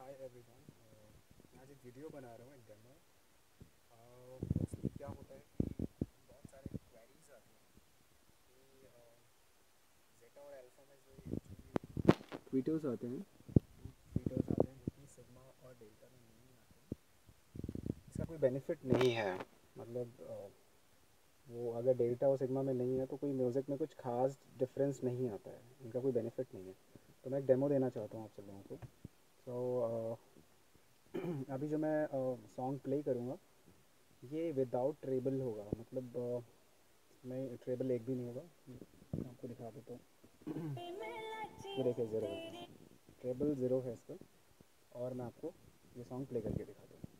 Hi everyone. मैं आज एक वीडियो बना रहा हूँ, एक डेमो। मोस्टली क्या होता है कि बहुत सारे क्वेरीज आते हैं कि जेटा और अल्फा में जो एक्चुअली ट्वीटर्स आते हैं जो कि सिग्मा और डेल्टा में नहीं आते। इसका कोई बेनिफिट नहीं है। मतलब वो अगर डेल्टा और सिग्मा में नहीं है तो कोई म्यूज़िक में कुछ खास डिफरेंस नहीं आता है, इनका कोई बेनिफिट नहीं है। तो मैं एक डेमो देना चाहता हूँ आप सब लोगों को। सो अभी जो मैं सॉन्ग प्ले करूँगा ये विदाउट ट्रेबल होगा। मतलब मैं ट्रेबल एक भी नहीं होगा। मैं आपको दिखा देता हूँ। ये देखिए ज़ीरो है, ट्रेबल ज़ीरो है इस पर। और मैं आपको ये सॉन्ग प्ले करके दिखाता हूँ।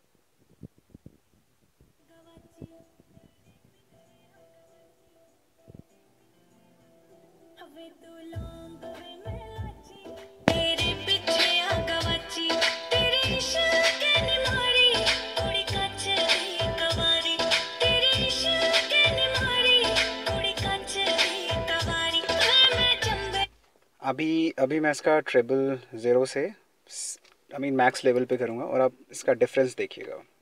अभी अभी मैं इसका ट्रेबल ज़ीरो से मैक्स लेवल पे करूँगा और आप इसका डिफरेंस देखिएगा।